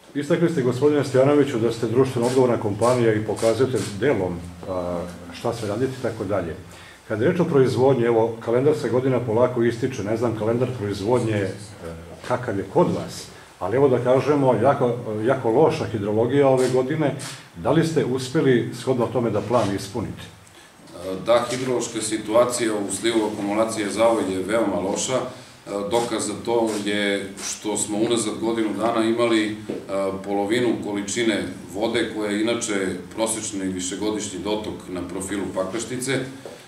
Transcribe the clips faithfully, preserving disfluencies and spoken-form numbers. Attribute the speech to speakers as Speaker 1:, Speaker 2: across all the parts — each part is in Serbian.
Speaker 1: Istakli ste, gospodine Stojanoviću, da ste društveno odgovorna kompanija i pokazujete delom šta se raditi i tako dalje. Kad je reč o proizvodnji, evo, kalendarska godina polako ističe, ne znam, kalendar proizvodnje kakav je kod vas, ali evo da kažemo, jako loša hidrologija ove godine, da li ste uspeli shodno tome da plan ispunite?
Speaker 2: Da, hidrološka situacija u slivu akumulacije Zavoj je veoma loša. Dokaz za to je što smo unazad godinu dana imali polovinu količine vode, koja je inače prosječni višegodišnji dotok na profilu Pakraštice.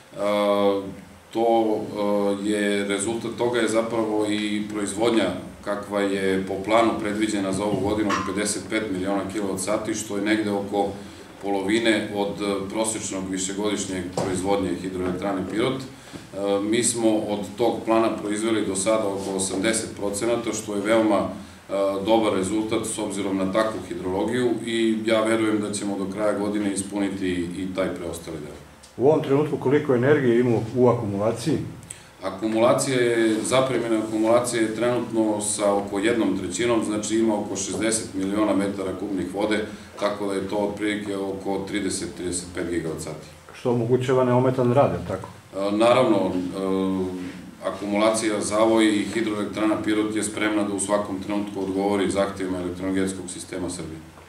Speaker 2: To je, rezultat toga je zapravo i proizvodnja kakva je po planu predviđena za ovu godinu od pedeset pet miliona kilovat sati, što je negde oko polovine od prosječnog višegodišnjeg proizvodnje hidroelektrane Pirot. Mi smo od tog plana proizveli do sada oko osamdeset procenata, što je veoma dobar rezultat s obzirom na takvu hidrologiju i ja verujem da ćemo do kraja godine ispuniti i taj preostali deo.
Speaker 1: U ovom trenutku koliko energije ima u akumulaciji?
Speaker 2: Akumulacija je, zapremljena akumulacija je trenutno sa oko jednom trećinom, znači ima oko šezdeset miliona metara kubnih vode, tako da je to otprilike oko trideset do trideset pet gigavat sati.
Speaker 1: Što omogućava neometan rad, je tako?
Speaker 2: Naravno, akumulacija Zavoj i hidroelektrana Pirot je spremna da u svakom trenutku odgovori zahtjevima elektroenergetskog sistema Srbije.